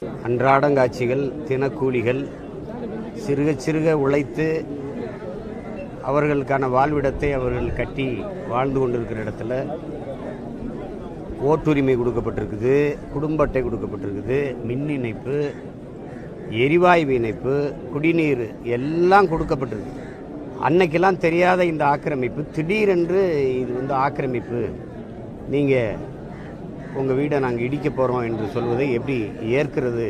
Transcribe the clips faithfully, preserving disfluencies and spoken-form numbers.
அன்றாடங்காட்சிகள், தினக்கூலிகள் சிறுக சிறுக உழைத்து அவர்களுக்கான வாழ்விடத்தை அவர்கள் கட்டி வாழ்ந்து கொண்டிருக்கிற இடத்துல ஓட்டுரிமை கொடுக்கப்பட்டிருக்குது, குடும்ப அட்டை கொடுக்கப்பட்டிருக்குது, மின் இணைப்பு, எரிவாயு இணைப்பு, குடிநீர் எல்லாம் கொடுக்கப்பட்டிருக்கு. அன்னைக்கெல்லாம் தெரியாத இந்த ஆக்கிரமிப்பு திடீரென்று இது வந்து ஆக்கிரமிப்பு, நீங்கள் உங்கள் வீடை நாங்கள் இடிக்க போகிறோம் என்று சொல்வதை எப்படி ஏற்கிறது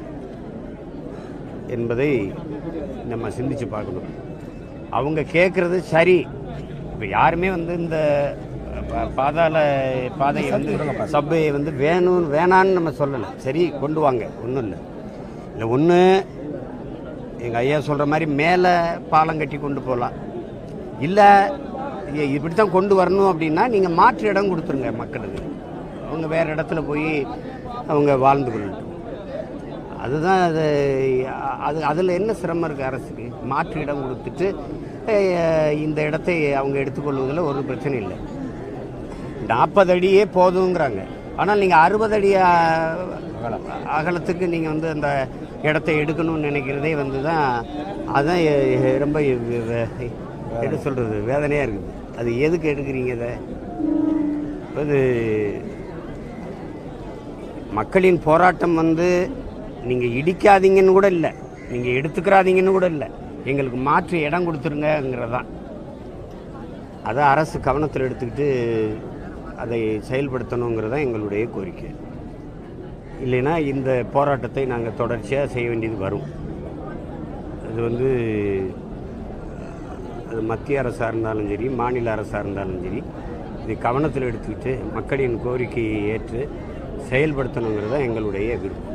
என்பதை நம்ம சிந்திச்சு பார்க்கணும். அவங்க கேட்குறது சரி. இப்போ யாருமே வந்து இந்த பாதாள பாதையை வந்து சப்பை வந்து வேணும் வேணான்னு நம்ம சொல்லலை. சரி, கொண்டு வாங்க, ஒன்றும் இல்லை. இல்லை ஒன்று எங்கள் ஐயா சொல்கிற மாதிரி மேலே பாலம் கட்டி கொண்டு போகலாம். இல்லை இப்படி தான் கொண்டு வரணும் அப்படின்னா நீங்கள் மாற்று இடம் கொடுத்துருங்க மக்களுக்கு. அவங்க வேறு இடத்துல போய் அவங்க வாழ்ந்து கொள்ளட்டும். அதுதான் அது அது அதில் என்ன சிரமம் இருக்குது அரசுக்கு? மாற்று இடம் கொடுத்துட்டு இந்த இடத்தை அவங்க எடுத்துக்கொள்வதில் ஒரு பிரச்சனை இல்லை. நாற்பது அடியே போதுங்கிறாங்க. ஆனால் நீங்கள் அறுபது அடி அகலத்துக்கு நீங்கள் வந்து அந்த இடத்த எடுக்கணும்னு நினைக்கிறதே வந்து தான் அதுதான் ரொம்ப என்ன சொல்கிறது, வேதனையாக இருக்குது. அது எதுக்கு எடுக்கிறீங்க? அதை அது மக்களின் போராட்டம் வந்து நீங்கள் இடிக்காதீங்கன்னு கூட இல்லை, நீங்கள் எடுத்துக்கிறாதீங்கன்னு கூட இல்லை, எங்களுக்கு மாற்று இடம் கொடுத்துருங்கிறதான். அதை அரசு கவனத்தில் எடுத்துக்கிட்டு அதை செயல்படுத்தணுங்கிறதான் எங்களுடைய கோரிக்கை. இல்லைன்னா இந்த போராட்டத்தை நாங்கள் தொடர்ச்சியாக செய்ய வேண்டியது வரும். அது வந்து அது மத்திய அரசாக இருந்தாலும் சரி, மாநில அரசாக இருந்தாலும் சரி, இதை கவனத்தில் எடுத்துக்கிட்டு மக்களின் கோரிக்கையை ஏற்று செயல்படுத்தணுங்கிறத எங்களுடைய விருப்பம்.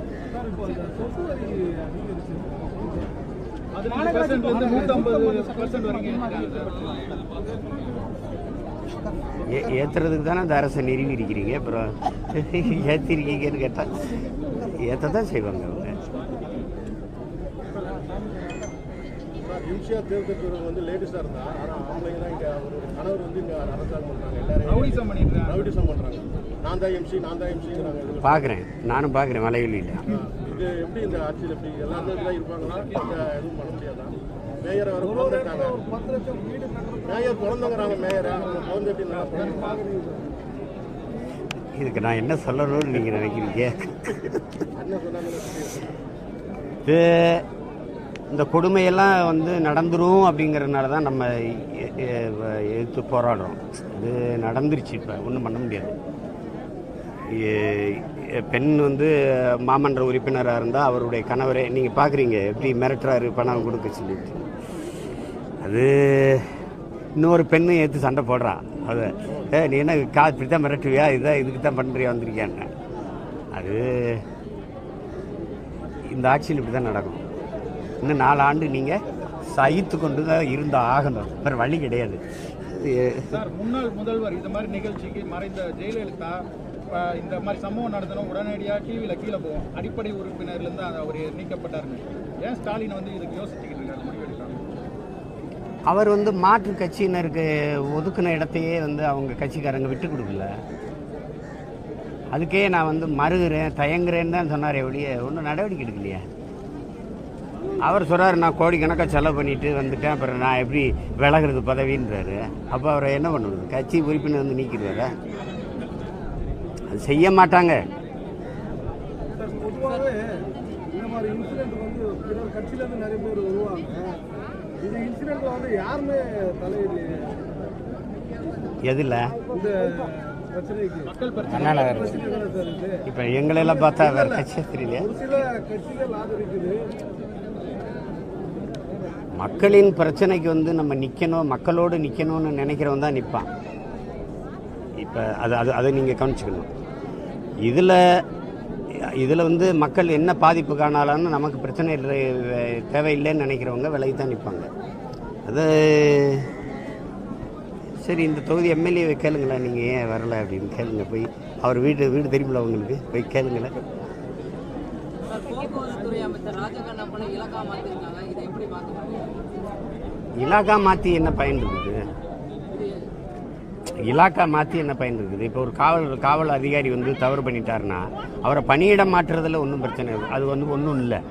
ஏற்றுறதுக்கு தானே அந்த அரசை நிறுவி இருக்கிறீங்க, அப்புறம் ஏற்றிருக்கீங்கன்னு கேட்டால் ஏற்ற தான் செய்வாங்க அவங்க. யூசியா தேர்தல் வந்து லேடிஸாக இருந்தா, ஆனால் ஆம்பளைங்க தான் இங்கே அவரோட கணவர் வந்து இங்கே அரசாங்கம் பண்ணுறாங்க, எல்லாரும் ரவுடிசம் பண்ணிடுறாங்க ரவுடிசம் பண்ணுறாங்க. நான் தான் எம்சி நான் தான் எம்சிங்கிறாங்க. பார்க்குறேன், நானும் பார்க்குறேன் மலைவெளியில். இது எப்படி இந்த ஆட்சியில் எப்படி எல்லாருமே இப்படி தான் இருப்பாங்களா? எதுவும் பண்ண முடியாதா? மேயரை வர குழந்தைட்டாங்க, பத்து லட்சம் வீடு மேயர் குழந்தைங்கிறாங்க. மேயரை குழந்தை எப்படி? இதுக்கு நான் என்ன சொல்லணும்னு நீங்கள் நினைக்கிறீங்க? என்ன சொன்னாங்க? இந்த கொடுமையெல்லாம் வந்து நடந்துரும் அப்படிங்கிறதுனால தான் நம்ம எதிர்த்து போராடுறோம். இது நடந்துருச்சு, இப்போ ஒன்றும் பண்ண முடியாது. பெண் வந்து மாமன்ற உறுப்பினராக இருந்தால் அவருடைய கணவரே நீங்கள் பார்க்குறீங்க எப்படி மிரட்டுறாரு பணம் கொடுக்க சொல்லிட்டு. அது இன்னொரு பெண்ணு ஏற்று சண்டை போடுறான். அதை ஏ நீ என்ன கா இப்படி தான் மிரட்டுவியா, இதான் இதுக்கு தான் பண்ணுறியா வந்திருக்கியான்னு. அது இந்த ஆட்சியில் இப்படி தான் நடக்கும். இன்னும் நாலு ஆண்டு நீங்கள் சகித்து கொண்டு தான் இருந்த ஆகணும், வேறு வழி கிடையாது. சார், முன்னாள் முதல்வர் இந்த மாதிரி நிகழ்ச்சிக்கு மறைந்த ஜெயலலிதா இந்த மாதிரி சம்பவம் நடந்தணும் உடனடியாக டிவியில் கீழே போவோம், அடிப்படை உறுப்பினர்லேருந்து அவர் நீக்கப்பட்டாருங்க. ஏன் ஸ்டாலின் வந்து இதுக்கு யோசிச்சுக்கிட்டு இருக்காரு, முடிவெடுக்காங்க? அவர் வந்து மாற்று கட்சியினருக்கு ஒதுக்கின இடத்தையே வந்து அவங்க கட்சிக்காரங்க விட்டு கொடுக்கல. அதுக்கே நான் வந்து மறுகிறேன் தயங்குறேன்னு தான் சொன்னார். எப்படியே ஒன்றும் நடவடிக்கை எடுக்கலையே. அவர் சொல்கிறார் நான் கோடிக்கணக்காக செலவு பண்ணிட்டு வந்துட்டேன், அப்புறம் நான் எப்படி விலகிறது பதவின்றாரு. அப்போ அவரை என்ன பண்ணுறது? கட்சி உறுப்பினர் வந்து நீக்கிறாரு. அது செய்ய மாட்டாங்க. பொதுவாகவே இந்த மாதிரி இன்சிடென்ட் வந்து பிறர் கட்சியிலேருந்து நிறைய பேர் வருவாங்க. இந்த இன்சிடென்ட்ல வந்து யாருமே தலையிடு எதில் இந்த பிரச்சனைக்கு மக்கள் பிரச்சனை இப்போ எங்களெல்லாம் பார்த்தா வேறு கட்சியாக தெரியல. ஒரு சில கட்சிகள் ஆதரிக்குது. மக்களின் பிரச்சனைக்கு வந்து நம்ம நிற்கணும், மக்களோடு நிற்கணும்னு நினைக்கிறவன் தான் நிற்பான். இப்போ அது அது அதை நீங்கள் கவனிச்சுக்கணும். இதில் இதில் வந்து மக்கள் என்ன பாதிப்பு காணாலான்னு நமக்கு பிரச்சனை இல்லை தேவையில்லைன்னு நினைக்கிறவங்க விலகி தான் நிற்பாங்க. அது சரி, இந்த தொகுதி எம்எல்ஏவை கேளுங்களேன், நீங்கள் ஏன் வரலை அப்படின்னு கேளுங்க. போய் அவர் வீடு வீடு தெரியுமில்ல அவங்களுக்கு, போய் கேளுங்களேன். இலாகா மாற்றி என்ன பயன் இருக்குது? இலாக்கா மாற்றி என்ன பயன் இருக்குது? இப்போ ஒரு காவல் காவல் அதிகாரி வந்து தவறு பண்ணிட்டாருன்னா அவரை பணியிடம் மாற்றுறதுல ஒன்றும் பிரச்சனை இல்லை, அது வந்து ஒன்றும் இல்லை.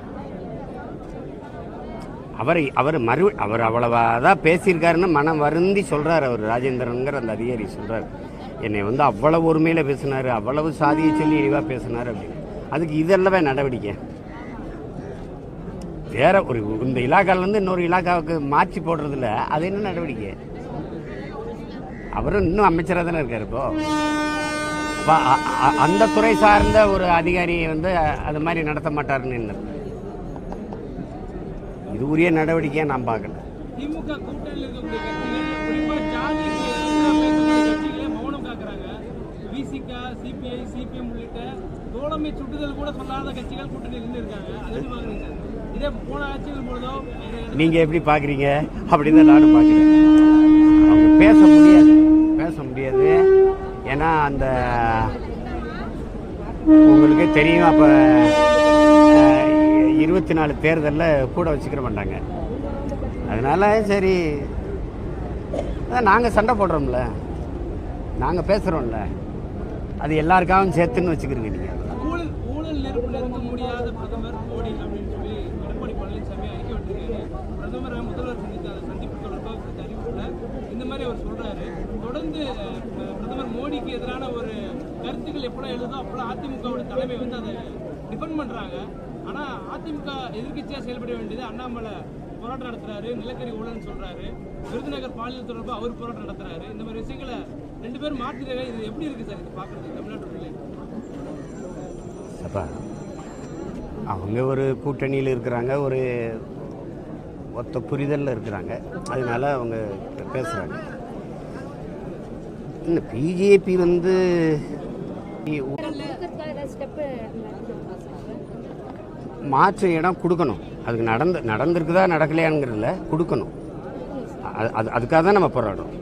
அவர் அவர் மறு அவர் அவ்வளவா தான் பேசியிருக்காருன்னு மனம் வருந்தி சொல்கிறார். அவர் ராஜேந்திரனுங்கிற அந்த அதிகாரி சொல்கிறார், என்னை வந்து அவ்வளவு ஒருமையில் பேசினார், அவ்வளவு சாதியை சொல்லி இழிவாக பேசினார் அப்படின்னு. அதுக்கு இதெல்லாம் நடவடிக்கை வேற ஒரு இந்த இலாக்காலேருந்து இன்னொரு இலாக்காவுக்கு மாற்றி போடுறதில்ல, அது என்ன நடவடிக்கை? அவரும் இன்னும் அமைச்சராக தானே இருக்கார். இப்போ அந்த துறை சார்ந்த ஒரு அதிகாரியை வந்து அது மாதிரி நடத்த மாட்டாருன்னு என்ன? இது உரிய நடவடிக்கையை நான் பார்க்கல. திமுக கூட்டணியில் இருக்கக்கூடிய கட்சிகள் குறிப்பா ஜாதிக்கு எதிராக கட்சிகளே மௌனம் காக்குறாங்க. விசிகா, சிபிஐ, சிபிஎம் உள்ளிட்ட தோழமை சுட்டுதல் கூட சொல்லாத கட்சிகள் கூட்டணியில் இருந்து இருக்காங்க. அது பாக்குறீங்க? இதே போன ஆட்சிகள் பொழுதோ நீங்க எப்படி பாக்குறீங்க? அப்படின்னு நானும் பார்க்கிறேன். அவங்க பேச முடியாது பேச முடியாது ஏன்னா அந்த உங்களுக்கு தெரியும், அப்ப இருபத்தி நாலு தேர்தலில் கூட வச்சுக்கிற மாட்டாங்க. அதனால சரி, நாங்கள் சண்டை போடுறோம்ல, நாங்கள் பேசுகிறோம்ல, அது எல்லாருக்காகவும் சேர்த்துன்னு வச்சுக்கிறீங்க. நீங்கள் ஊழல் ஊழல் நெருப்பில் இருக்க முடியாத பிரதமர் மோடி அப்படின்னு சொல்லி எடப்பாடி பழனிசாமி அறிக்கை விட்டுருக்காரு. பிரதமர் முதல்வர் சந்தித்த அந்த சந்திப்பு தொடர்பாக கொடுத்த அறிவிப்பில் இந்த மாதிரி அவர் சொல்றாரு. தொடர்ந்து பிரதமர் மோடிக்கு எதிரான ஒரு கருத்துக்கள் எப்பெல்லாம் எழுதோ அப்பெல்லாம் அதிமுகவோட தலைமை வந்து அதை டிஃபெண்ட் பண்றாங்க. ஆனா அதிமுக எதிர்கட்சியா செயல்பட வேண்டியது அண்ணாமலை போராட்டம் நடத்துறாரு, நிலக்கரி ஊழல்னு சொல்றாரு, விருதுநகர் பாலியல் தொடர்பா அவர் போராட்டம் நடத்துறாரு. இந்த மாதிரி விஷயங்களை ரெண்டு பேரும் மாத்திராங்க. இது எப்படி இருக்கு சார் இது பாக்குறது தமிழ்நாட்டுல? அப்பா அவங்க ஒரு கூட்டணியில் இருக்கிறாங்க, ஒரு ஒத்த புரிதலில் இருக்கிறாங்க, அதனால அவங்க பேசுகிறாங்க. இன்னும் பிஜேபி வந்து மாற்று இடம் கொடுக்கணும். அதுக்கு நடந்து நடந்திருக்குதா நடக்கலையாங்கிறதுல கொடுக்கணும். அது அதுக்காக தான் நம்ம போராடுறோம்.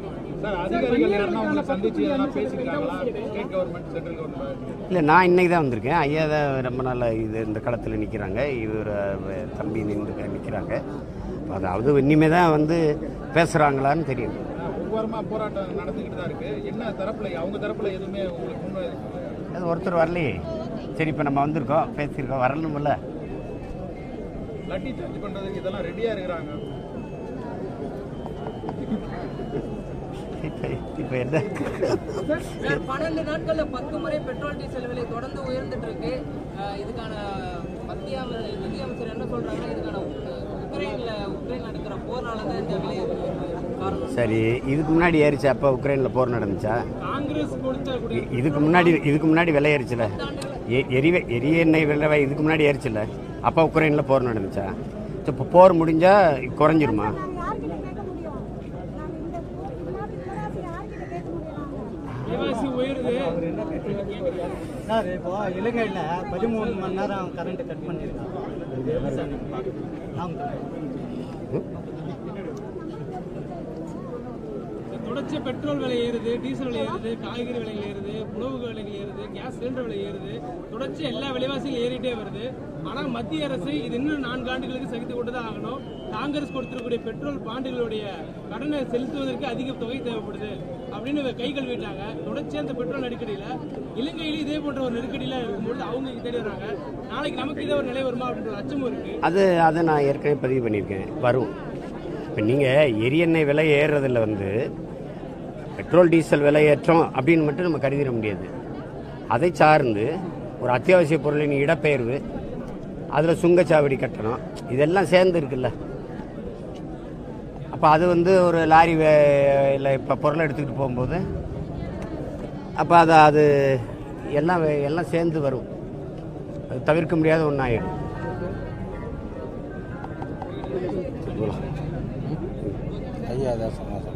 இல்லை, நான் இன்னைக்கு தான் வந்திருக்கேன். ஐயா தான் ரொம்ப நாள் இது இந்த களத்தில் நிற்கிறாங்க, இவர் தம்பி நின்று நிற்கிறாங்க. அதாவது இனிமே தான் வந்து பேசுகிறாங்களான்னு தெரியும். போராட்டம் நடந்துக்கிட்டு தான் இருக்கு. என்ன தரப்புல அவங்க தரப்புல எதுவுமே அது ஒருத்தர் வரலையே. சரி, இப்போ நம்ம வந்திருக்கோம், பேசியிருக்கோம், வரணும்ல. லட்டி சார்ஜ் பண்றதுக்கு இதெல்லாம் ரெடியா இருக்கிறாங்க. இப்போ என்ன பன்னெண்டு நாட்கள்ல பத்து முறை பெட்ரோல் டீசல் விலை தொடர்ந்து உயர்ந்துட்டு இருக்கு. இதுக்கான மத்திய நிதியமைச்சர் என்ன சொல்றாங்கன்னா, இதுக்கான உக்ரைன்ல உக்ரைன் நடக்கிற போர்னால தான் இந்த விலை காரணம். சரி, இதுக்கு முன்னாடி ஏறிச்சா? அப்போ உக்ரைனில் போர் நடந்துச்சா? காங்கிரஸ் கொடுத்த இதுக்கு முன்னாடி இதுக்கு முன்னாடி விலை ஏறிச்சுல, எரிவே எரிய எண்ணெய் விலை இதுக்கு முன்னாடி ஏறிச்சுல, அப்போ உக்ரைனில் போர் நடந்துச்சா? இப்போ போர் முடிஞ்சா குறைஞ்சிருமா? சார், இப்போ இலங்கையில் பதிமூணு மணி நேரம் கரண்ட் கட் பண்ணியிருக்காங்க. தொடர்ச்சி பெட்ரோல் விலை ஏறுது, டீசல் விலை ஏறுது, காய்கறி விலை ஏறுது, உணவு விலைகள் ஏறுது, கேஸ் சிலிண்டர் விலை ஏறுது, தொடர்ச்சி எல்லா விலைவாசியும் ஏறிட்டே வருது. ஆனால் மத்திய அரசு இது இன்னும் நான்கு ஆண்டுகளுக்கு சகித்து கொண்டு தான் ஆகணும். காங்கிரஸ் கொடுத்திருக்கக்கூடிய பெட்ரோல் பாண்டுகளுடைய கடனை செலுத்துவதற்கு அதிக தொகை தேவைப்படுது அப்படின்னு கை கழுவிட்டாங்க. தொடர்ச்சியாக அந்த பெட்ரோல் நெருக்கடியில் இலங்கையிலும் இதே போன்ற ஒரு நெருக்கடியில் இருக்கும்போது அவங்க தேடி வராங்க. நாளைக்கு நமக்கு இதே ஒரு நிலை வருமா அப்படின்ற அச்சமும் இருக்கு. அது அதை நான் ஏற்கனவே பதிவு பண்ணியிருக்கேன், வரும். இப்போ நீங்கள் எரியெண்ணெய் விலை ஏறுறதில் வந்து பெட்ரோல் டீசல் விலை ஏற்றம் அப்படின்னு மட்டும் நம்ம கருதிட முடியாது. அதை சார்ந்து ஒரு அத்தியாவசிய பொருளின் இடப்பெயர்வு, அதில் சுங்கச்சாவடி கட்டணம், இதெல்லாம் சேர்ந்து இருக்குல்ல. அப்போ அது வந்து ஒரு லாரி இல்லை இப்போ பொருளை எடுத்துக்கிட்டு போகும்போது அப்போ அது அது எல்லாம் எல்லாம் சேர்ந்து வரும். அது தவிர்க்க முடியாத ஒன்றாயிடும். ஐயா,